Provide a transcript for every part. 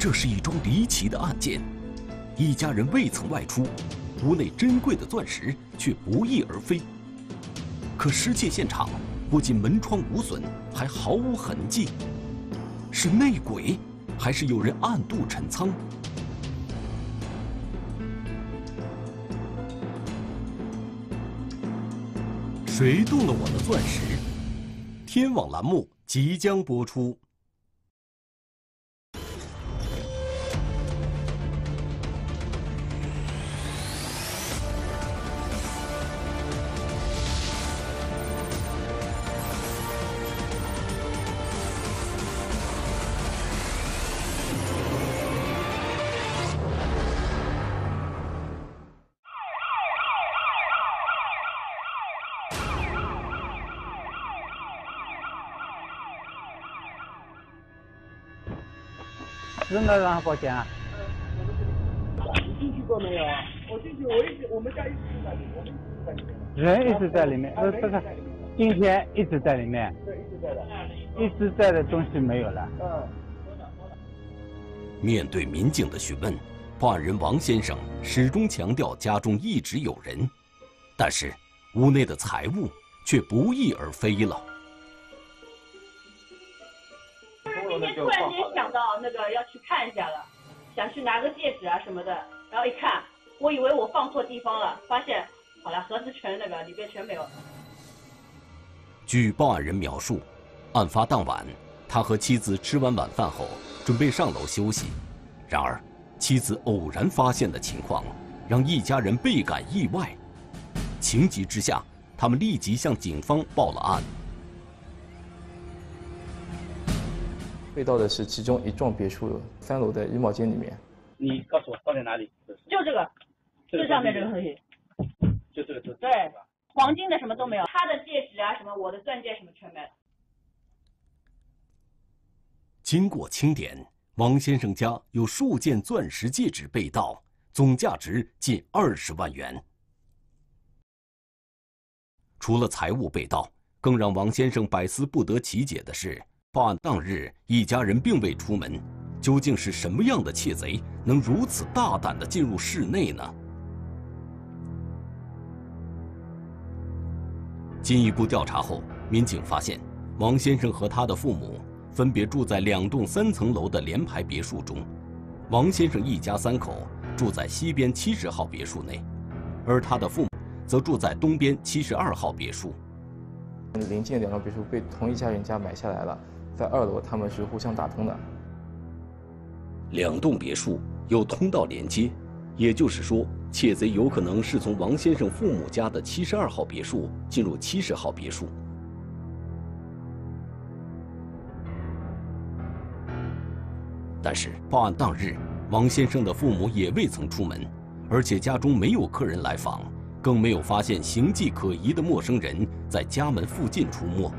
这是一桩离奇的案件，一家人未曾外出，屋内珍贵的钻石却不翼而飞。可失窃现场不仅门窗无损，还毫无痕迹，是内鬼，还是有人暗度陈仓？谁动了我的钻石？天网栏目即将播出。 真的让他报警啊？ 你进去过没有啊？我进去，我们家一直在里面，我们一直在里面。 人一直在里面，不是，今天一直在里面。 对，一直在的。 一直在的东西没有了。 面对民警的询问，报案人王先生始终强调家中一直有人，但是屋内的财物却不翼而飞了。 今天突然间想到那个要去看一下了，想去拿个戒指啊什么的，然后一看，我以为我放错地方了，发现好了，盒子全那个里边全没有了。 据报案人描述，案发当晚，他和妻子吃完晚饭后，准备上楼休息。然而，妻子偶然发现的情况，让一家人倍感意外。情急之下，他们立即向警方报了案。 被盗的是其中一幢别墅3楼的衣帽间里面。 你告诉我放在哪里？ 就这个，就上面这个东西。 就这个对，黄金的什么都没有，他的戒指啊什么，我的钻戒什么全没了。 经过清点，王先生家有数件钻石戒指被盗，总价值近20万元。除了财物被盗，更让王先生百思不得其解的是，报案当日一家人并未出门，究竟是什么样的窃贼能如此大胆地进入室内呢？进一步调查后，民警发现王先生和他的父母分别住在2栋3层楼的联排别墅中。王先生一家3口住在西边70号别墅内，而他的父母则住在东边72号别墅。 临近的2幢别墅被同一家人家买下来了，在2楼他们是互相打通的。 2栋别墅有通道连接，也就是说，窃贼有可能是从王先生父母家的72号别墅进入70号别墅。但是报案当日，王先生的父母也未曾出门，而且家中没有客人来访，更没有发现形迹可疑的陌生人在家门附近出没。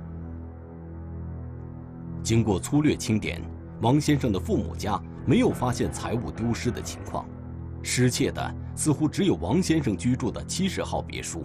经过粗略清点，王先生的父母家没有发现财物丢失的情况，失窃的似乎只有王先生居住的70号别墅。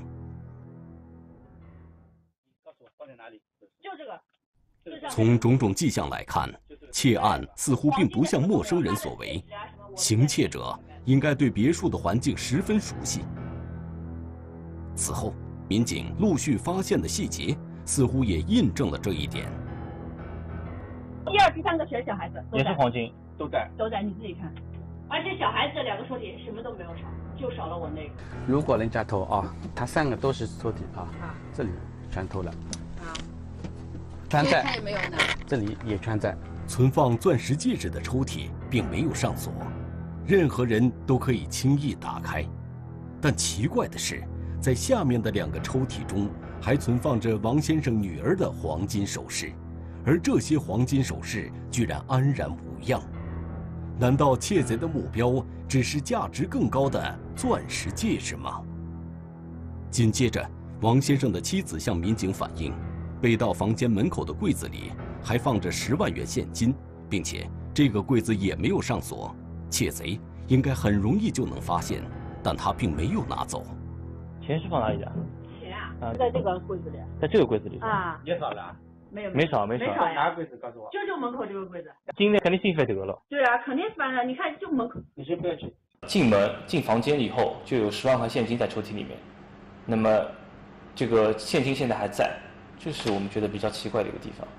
告诉我放在哪里？ 就这个。 从种种迹象来看，窃案似乎并不像陌生人所为，行窃者应该对别墅的环境十分熟悉。此后，民警陆续发现的细节似乎也印证了这一点。 第2、第3个全是小孩子， 也是黄金，都在， 你自己看。而且小孩子2个抽屉什么都没有少，就少了我那个。 如果人家偷啊，他3个都是抽屉啊，这里全偷了，全在， 也没有呢， 这里也全在。 存放钻石戒指的抽屉并没有上锁，任何人都可以轻易打开。但奇怪的是，在下面的2个抽屉中还存放着王先生女儿的黄金首饰，而这些黄金首饰居然安然无恙。难道窃贼的目标只是价值更高的钻石戒指吗？紧接着，王先生的妻子向民警反映，被盗房间门口的柜子里还放着10万元现金，并且这个柜子也没有上锁，窃贼应该很容易就能发现，但他并没有拿走。 钱是放哪里的？ 钱啊，在这个柜子里。 在这个柜子里啊。 也少了。 没有， 没少。 没少呀。 哪个柜子告诉我？ 就门口这个柜子。 今天肯定兴奋得了。 对啊，肯定是搬了。你看，就门口。 你先不要去。 进房间以后，就有10万块现金在抽屉里面。那么，这个现金现在还在，这是我们觉得比较奇怪的一个地方。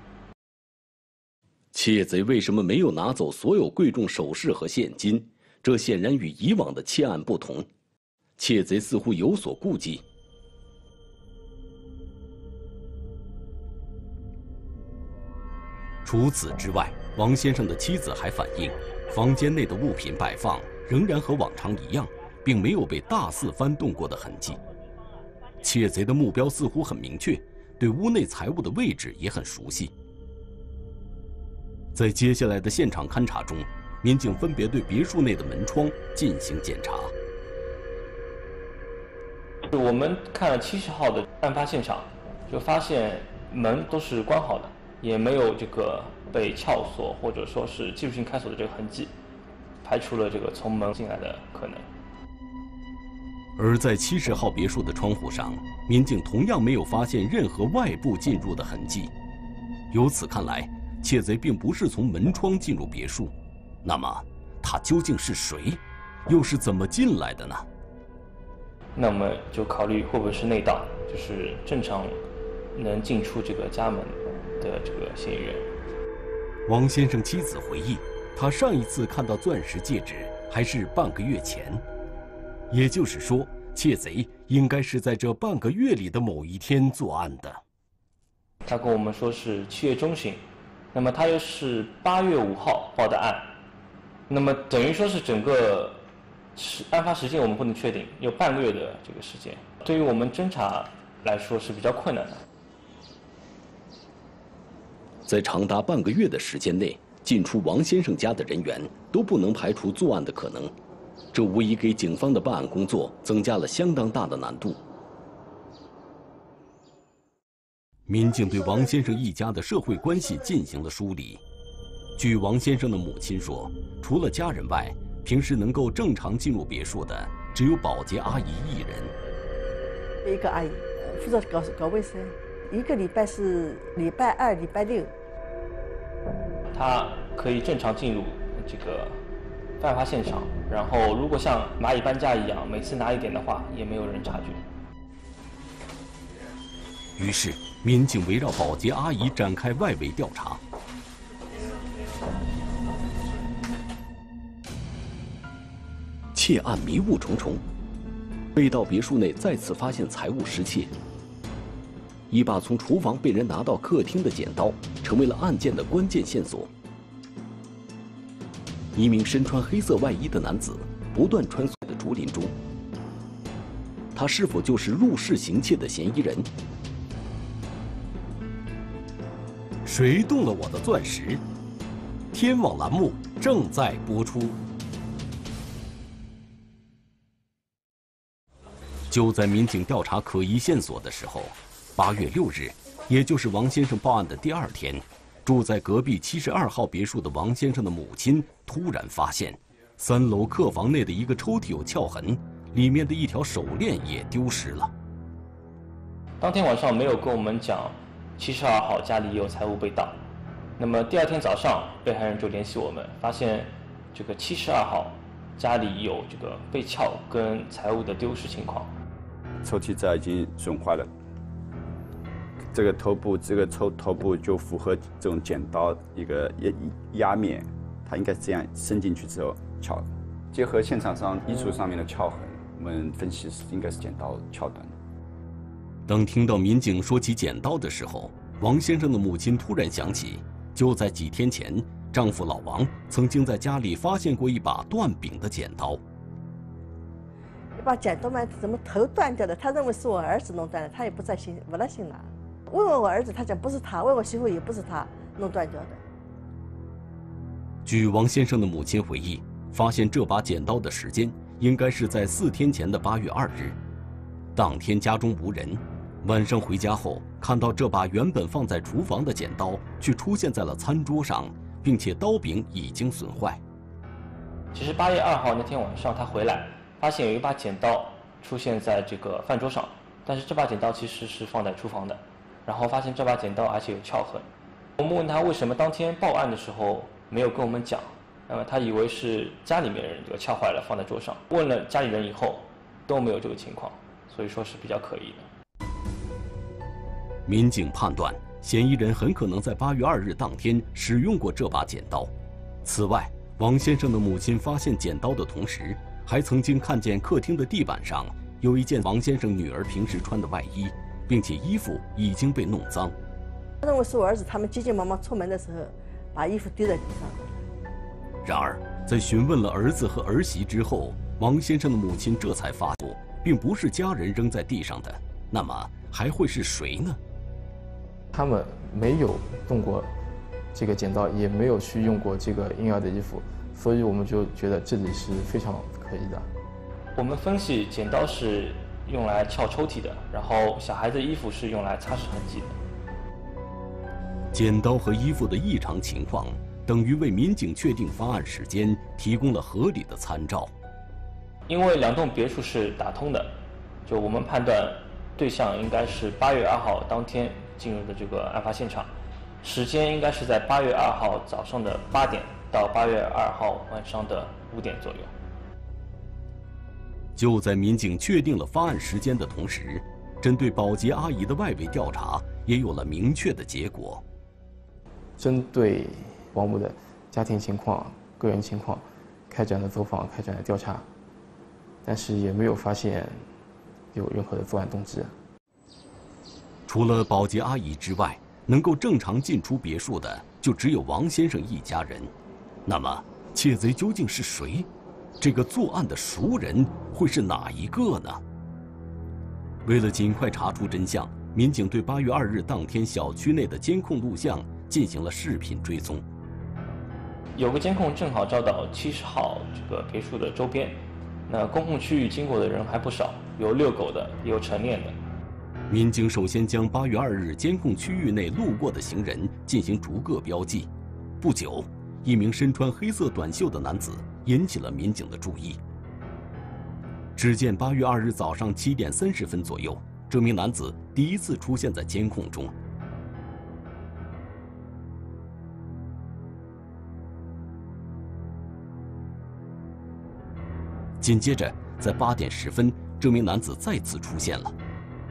窃贼为什么没有拿走所有贵重首饰和现金？这显然与以往的窃案不同。窃贼似乎有所顾忌。除此之外，王先生的妻子还反映，房间内的物品摆放仍然和往常一样，并没有被大肆翻动过的痕迹。窃贼的目标似乎很明确，对屋内财物的位置也很熟悉。在接下来的现场勘查中，民警分别对别墅内的门窗进行检查。 我们看了70号的案发现场，就发现门都是关好的，也没有这个被撬锁或者说是技术性开锁的这个痕迹，排除了这个从门进来的可能。 而在70号别墅的窗户上，民警同样没有发现任何外部进入的痕迹。由此看来，窃贼并不是从门窗进入别墅，那么他究竟是谁，又是怎么进来的呢？ 那我们就考虑会不会是内盗，就是正常能进出这个家门的这个嫌疑人。 王先生妻子回忆，他上一次看到钻石戒指还是半个月前，也就是说，窃贼应该是在这半个月里的某一天作案的。 他跟我们说是7月中旬，那么他又是8月5号报的案，那么等于说是整个案发时间我们不能确定，有半个月的这个时间，对于我们侦查来说是比较困难的。 在长达半个月的时间内，进出王先生家的人员都不能排除作案的可能，这无疑给警方的办案工作增加了相当大的难度。民警对王先生一家的社会关系进行了梳理。据王先生的母亲说，除了家人外，平时能够正常进入别墅的只有保洁阿姨一人。 一个阿姨负责搞卫生，一个礼拜是礼拜2、礼拜6。 他可以正常进入这个案发现场，然后如果像蚂蚁搬家一样，每次拿一点的话，也没有人察觉。 于是，民警围绕保洁阿姨展开外围调查。窃案迷雾重重，被盗别墅内再次发现财物失窃。一把从厨房被人拿到客厅的剪刀，成为了案件的关键线索。一名身穿黑色外衣的男子不断穿梭在竹林中，他是否就是入室行窃的嫌疑人？谁动了我的钻石？天网栏目正在播出。就在民警调查可疑线索的时候，8月6日，也就是王先生报案的第2天，住在隔壁72号别墅的王先生的母亲突然发现，3楼客房内的一个抽屉有撬痕，里面的一条手链也丢失了。 当天晚上没有跟我们讲72号家里有财物被盗，那么第2天早上，被害人就联系我们，发现这个72号家里有这个被撬跟财物的丢失情况。 抽屉罩已经损坏了，这个头部就符合这种剪刀一个压面，它应该这样伸进去之后撬。结合现场上衣橱上面的撬痕，我们分析应该是剪刀撬断的。 当听到民警说起剪刀的时候，王先生的母亲突然想起，就在几天前，丈夫老王曾经在家里发现过一把断柄的剪刀。 一把剪刀嘛，怎么头断掉的？他认为是我儿子弄断的，他也不信了。问我儿子，他讲不是他；问我媳妇也不是他弄断掉的。 据王先生的母亲回忆，发现这把剪刀的时间应该是在4天前的8月2日。当天家中无人，晚上回家后看到这把原本放在厨房的剪刀，却出现在了餐桌上，并且刀柄已经损坏。 其实8月2号那天晚上他回来，发现有一把剪刀出现在这个饭桌上，但是这把剪刀其实是放在厨房的， 然后发现这把剪刀而且有撬痕。我们问他为什么当天报案的时候没有跟我们讲，那么他以为是家里面人这个撬坏了放在桌上。问了家里人以后都没有这个情况，所以说是比较可疑的。 民警判断，嫌疑人很可能在8月2日当天使用过这把剪刀。此外，王先生的母亲发现剪刀的同时，还曾经看见客厅的地板上有一件王先生女儿平时穿的外衣，并且衣服已经被弄脏。 认为是我儿子他们急急忙忙出门的时候，把衣服丢在地上。 然而，在询问了儿子和儿媳之后，王先生的母亲这才发现，并不是家人扔在地上的，那么还会是谁呢？ 他们没有动过这个剪刀，也没有去用过这个婴儿的衣服，所以我们就觉得这里是非常可疑的。 我们分析，剪刀是用来撬抽屉的，然后小孩的衣服是用来擦拭痕迹的。 剪刀和衣服的异常情况，等于为民警确定发案时间提供了合理的参照。 因为2栋别墅是打通的，就我们判断对象应该是8月2号当天进入的这个案发现场，时间应该是在8月2号早上的8点到8月2号晚上的5点左右。 就在民警确定了发案时间的同时，针对保洁阿姨的外围调查也有了明确的结果。 针对保姆的家庭情况、个人情况，开展了走访，开展了调查，但是也没有发现有任何的作案动机。 除了保洁阿姨之外，能够正常进出别墅的就只有王先生一家人。那么，窃贼究竟是谁？这个作案的熟人会是哪一个呢？为了尽快查出真相，民警对8月2日当天小区内的监控录像进行了视频追踪。 有个监控正好照到70号这个别墅的周边，那公共区域经过的人还不少，有遛狗的，也有晨练的。 民警首先将8月2日监控区域内路过的行人进行逐个标记。不久，一名身穿黑色短袖的男子引起了民警的注意。只见8月2日早上7点30分左右，这名男子第一次出现在监控中。紧接着，在8点10分，这名男子再次出现了。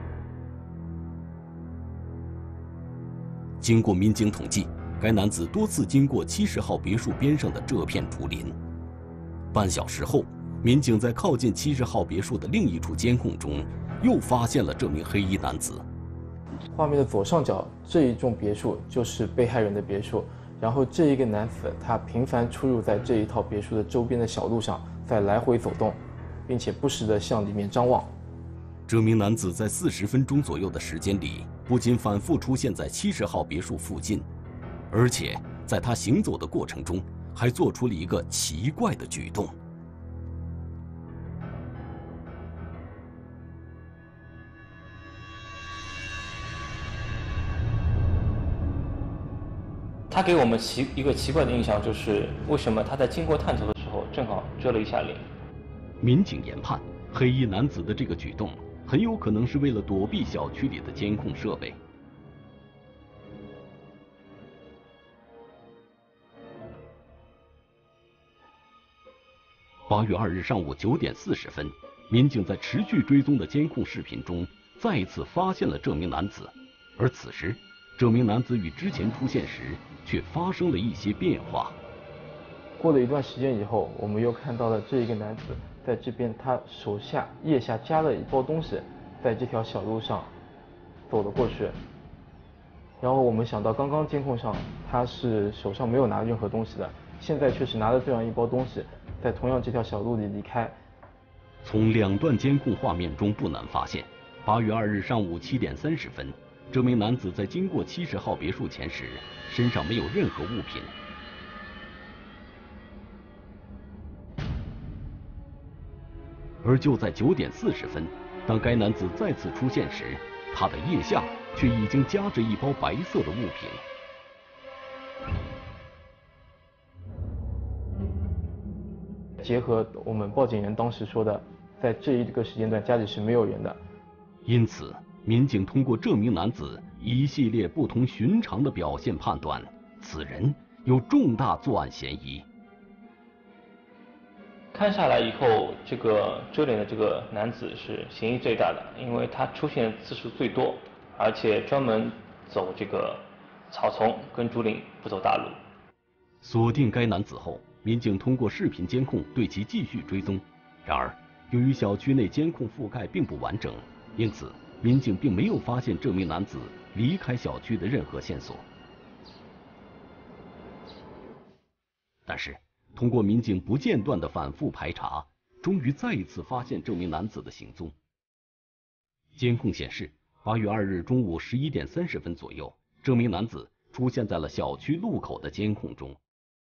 经过民警统计，该男子多次经过70号别墅边上的这片竹林。半小时后，民警在靠近70号别墅的另一处监控中，又发现了这名黑衣男子。 画面的左上角这一栋别墅就是被害人的别墅，然后这一个男子他频繁出入在这一套别墅的周边的小路上，在来回走动，并且不时地向里面张望。 这名男子在40分钟左右的时间里，不仅反复出现在70号别墅附近，而且在他行走的过程中，还做出了一个奇怪的举动。 他给我们一个奇怪的印象，就是为什么他在经过探头的时候正好遮了一下脸。 民警研判，黑衣男子的这个举动很有可能是为了躲避小区里的监控设备。8月2日上午9点40分，民警在持续追踪的监控视频中，再次发现了这名男子。而此时，这名男子与之前出现时却发生了一些变化。 过了一段时间以后，我们又看到了这一个男子在这边，他手下腋下夹了一包东西，在这条小路上走了过去。然后我们想到，刚刚监控上他是手上没有拿任何东西的，现在却是拿了这样一包东西，在同样这条小路里离开。 从2段监控画面中不难发现，8月2日上午7点30分，这名男子在经过70号别墅前时，身上没有任何物品。而就在9点40分，当该男子再次出现时，他的腋下却已经夹着一包白色的物品。 结合我们报警人当时说的，在这一个时间段家里是没有人的， 因此民警通过这名男子一系列不同寻常的表现判断，此人有重大作案嫌疑。 看下来以后，这个遮脸的这个男子是嫌疑最大的，因为他出现次数最多，而且专门走这个草丛跟竹林，不走大路。 锁定该男子后，民警通过视频监控对其继续追踪。然而，由于小区内监控覆盖并不完整，因此民警并没有发现这名男子离开小区的任何线索。但是，通过民警不间断的反复排查，终于再一次发现这名男子的行踪。监控显示，8月2日中午11点30分左右，这名男子出现在了小区路口的监控中。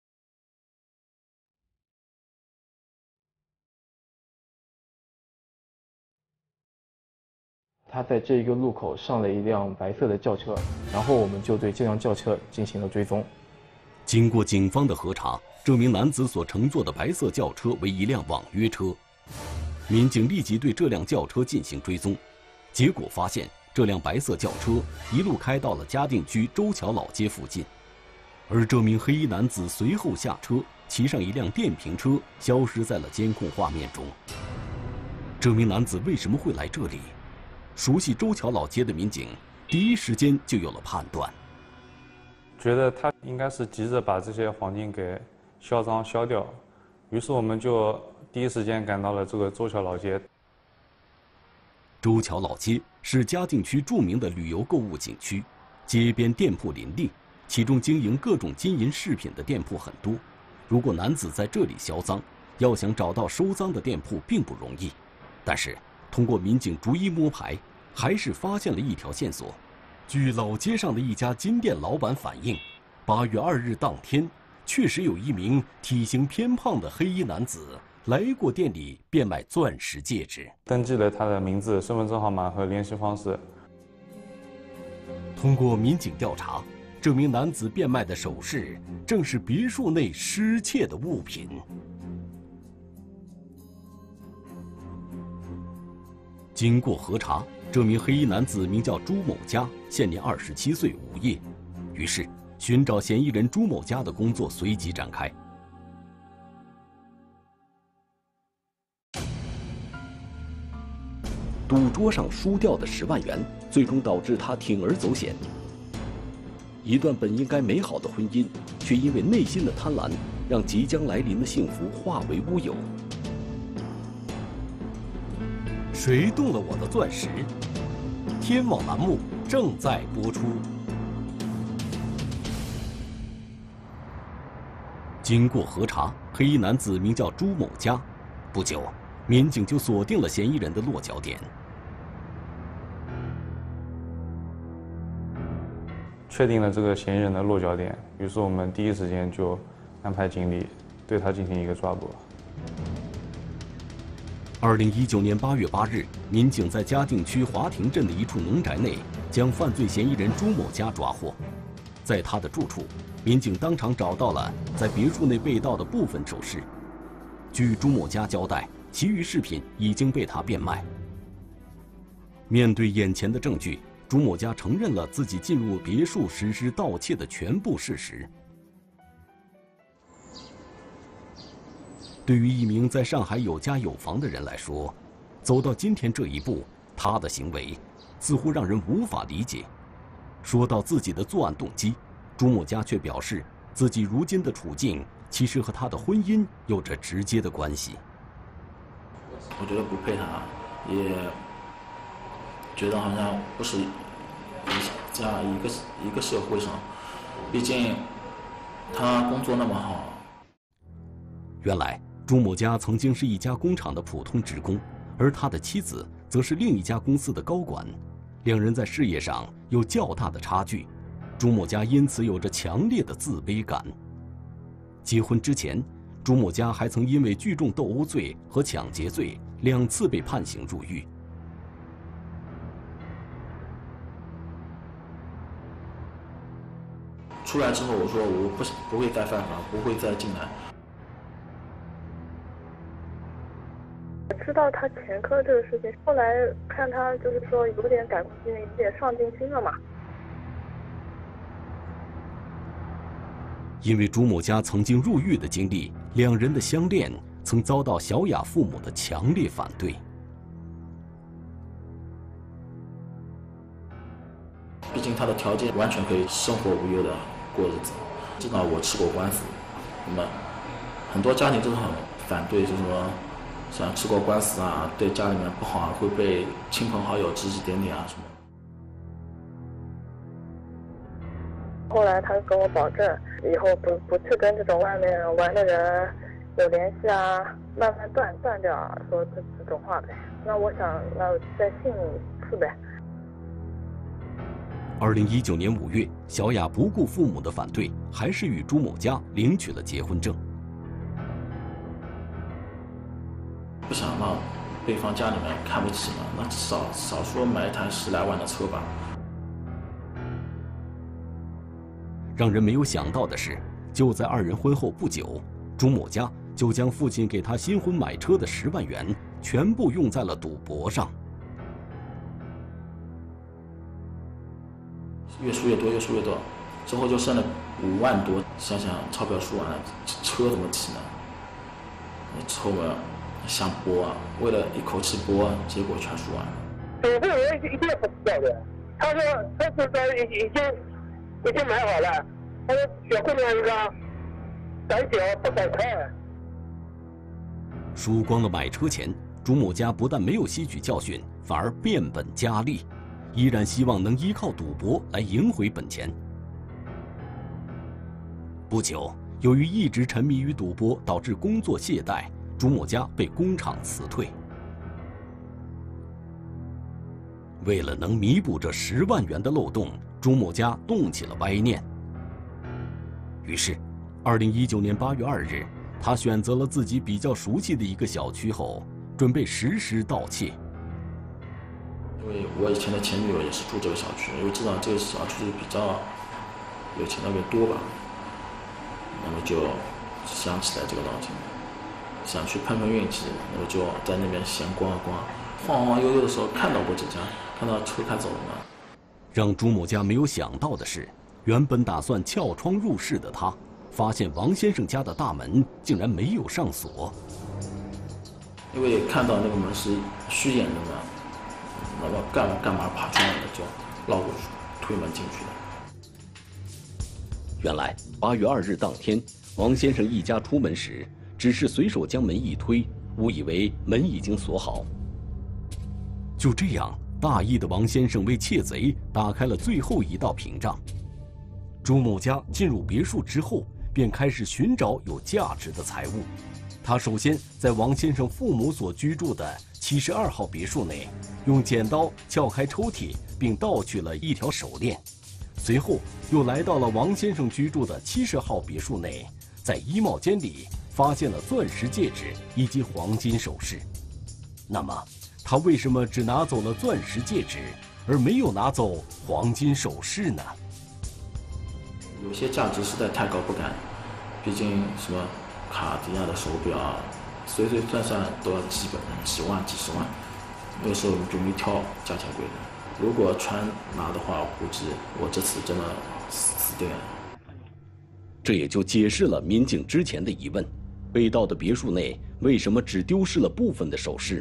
他在这一个路口上了一辆白色的轿车，然后我们就对这辆轿车进行了追踪。 经过警方的核查，这名男子所乘坐的白色轿车为一辆网约车。民警立即对这辆轿车进行追踪，结果发现这辆白色轿车一路开到了嘉定区周桥老街附近，而这名黑衣男子随后下车，骑上一辆电瓶车，消失在了监控画面中。这名男子为什么会来这里？熟悉周桥老街的民警第一时间就有了判断， 觉得他应该是急着把这些黄金给销赃销掉，于是我们就第一时间赶到了这个周桥老街。 周桥老街是嘉定区著名的旅游购物景区，街边店铺林立，其中经营各种金银饰品的店铺很多。如果男子在这里销赃，要想找到收赃的店铺并不容易。但是通过民警逐一摸排，还是发现了一条线索。据老街上的一家金店老板反映，8月2日当天，确实有一名体型偏胖的黑衣男子来过店里变卖钻石戒指， 登记了他的名字、身份证号码和联系方式。 通过民警调查，这名男子变卖的首饰正是别墅内失窃的物品。经过核查，这名黑衣男子名叫朱某佳，现年27岁，无业。于是，寻找嫌疑人朱某佳的工作随即展开。赌桌上输掉的10万元，最终导致他铤而走险。一段本应该美好的婚姻，却因为内心的贪婪，让即将来临的幸福化为乌有。谁动了我的钻石？天网栏目正在播出。经过核查，黑衣男子名叫朱某佳。不久，民警就锁定了嫌疑人的落脚点。 确定了这个嫌疑人的落脚点，于是我们第一时间就安排警力对他进行一个抓捕。 2019年8月8日，民警在嘉定区华亭镇的一处农宅内，将犯罪嫌疑人朱某佳抓获。在他的住处，民警当场找到了在别墅内被盗的部分首饰。据朱某佳交代，其余饰品已经被他变卖。面对眼前的证据，朱某佳承认了自己进入别墅实施盗窃的全部事实。对于一名在上海有家有房的人来说，走到今天这一步，他的行为似乎让人无法理解。说到自己的作案动机，朱某佳却表示，自己如今的处境其实和他的婚姻有着直接的关系。 我觉得不配他，也觉得好像不是在一个社会上，毕竟他工作那么好。 原来朱某佳曾经是一家工厂的普通职工，而他的妻子则是另一家公司的高管，两人在事业上有较大的差距，朱某佳因此有着强烈的自卑感。结婚之前，朱某佳还曾因为聚众斗殴罪和抢劫罪2次被判刑入狱。 出来之后，我说我不会再犯法，不会再进来。 知道他前科这个事情，后来看他就是说有点改过自新，有点上进心了嘛。 因为朱某家曾经入狱的经历，两人的相恋曾遭到小雅父母的强烈反对。 毕竟他的条件完全可以生活无忧的过日子，知道我吃过官司，那么很多家庭都是很反对，就是说像吃过官司啊，对家里面不好啊，会被亲朋好友指指点点啊什么。 后来他跟我保证，以后不去跟这种外面玩的人有联系啊，慢慢断掉啊，说这种话呗。那我想，那再信一次呗。 2019年5月，小雅不顾父母的反对，还是与朱某家领取了结婚证。 不想让对方家里面看不起嘛，那少说买一台10来万的车吧。 让人没有想到的是，就在二人婚后不久，朱某家就将父亲给他新婚买车的10万元全部用在了赌博上。 越输越多，越输越多，之后就剩了5万多。想想钞票输完了，车怎么提呢？后面想搏啊，为了一口气搏，结果全输完了。 这个人一定不知道的，他说他已经买好了，他说小姑娘一个胆小不敢看。 输光了买车钱，朱某家不但没有吸取教训，反而变本加厉，依然希望能依靠赌博来赢回本钱。不久，由于一直沉迷于赌博，导致工作懈怠，朱某家被工厂辞退。为了能弥补这10万元的漏洞，朱某家动起了歪念。于是，2019年8月2日，他选择了自己比较熟悉的一个小区后，准备实施盗窃。 因为我以前的前女友也是住这个小区，因为知道这个小区比较有钱的人多吧，那么就想起来这个道情，想去碰碰运气，那么就在那边闲逛逛，晃晃悠悠的时候看到过这家，看到车开走了嘛。 让朱某家没有想到的是，原本打算撬窗入室的他，发现王先生家的大门竟然没有上锁。 因为看到那个门是虚掩的嘛，那么干嘛爬窗来的，就绕过去推门进去了。 原来8月2日当天，王先生一家出门时，只是随手将门一推，误以为门已经锁好。就这样，大意的王先生为窃贼打开了最后一道屏障。朱某家进入别墅之后，便开始寻找有价值的财物。他首先在王先生父母所居住的72号别墅内，用剪刀撬开抽屉，并盗取了一条手链。随后又来到了王先生居住的70号别墅内，在衣帽间里发现了钻石戒指以及黄金首饰。那么，他为什么只拿走了钻石戒指，而没有拿走黄金首饰呢？ 有些价值实在太高不敢，毕竟什么卡地亚的手表啊，随随算算都要几万、几十万，那个时候就没挑价钱贵的。如果全拿的话，我估计我这次真的死定了。 这也就解释了民警之前的疑问：被盗的别墅内为什么只丢失了部分的首饰？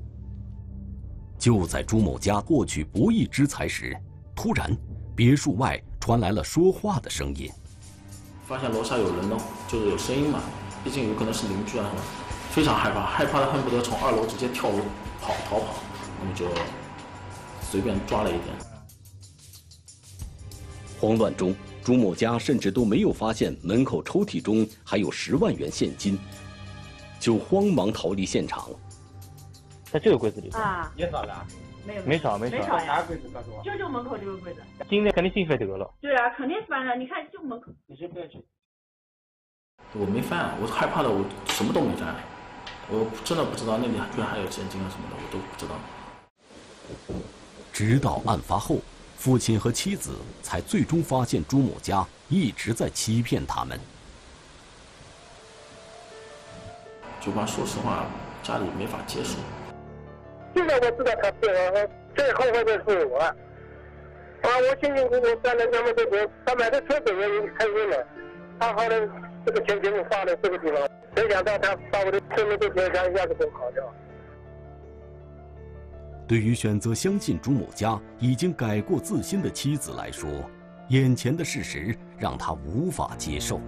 就在朱某家获取不义之财时，突然，别墅外传来了说话的声音。 发现楼下有人呢，就是有声音嘛，毕竟有可能是邻居啊什么，非常害怕，害怕的恨不得从2楼直接跳楼逃跑，那么就随便抓了一点。 慌乱中，朱某家甚至都没有发现门口抽屉中还有10万元现金，就慌忙逃离现场。 在这个柜子里啊， 也少了？ 没少。 哪个柜子告诉我？ 就门口这个柜子。 今天肯定兴奋得了。 对啊，肯定翻了。你看，就门口。 你先不要去。 我没翻，我害怕的，我什么都没翻，我真的不知道那里居然还有现金啊什么的，我都不知道。 直到案发后，父亲和妻子才最终发现朱某家一直在欺骗他们。 就把说实话， 家里没法接受。 现在我知道他骗我，最后悔的是我。我辛辛苦苦赚了那么多钱，他买的车子也开心了，他好的这个钱全部花在这个地方，没想到他把我的这么多钱一下子给跑掉。 对于选择相信朱某家已经改过自新的妻子来说，眼前的事实让他无法接受。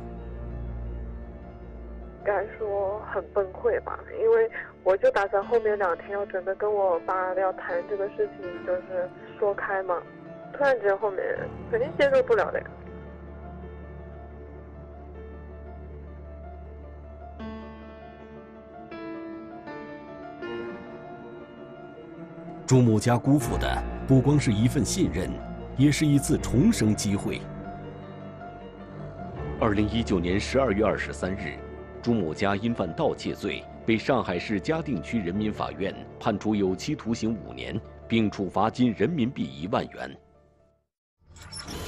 该说很崩溃吧，因为我就打算后面2天要准备跟我爸要谈这个事情，就是说开嘛。突然间后面肯定接受不了的呀。 朱某家辜负的不光是一份信任，也是一次重生机会。 2019年12月23日，朱某家因犯盗窃罪，被上海市嘉定区人民法院判处有期徒刑5年，并处罚金人民币1万元。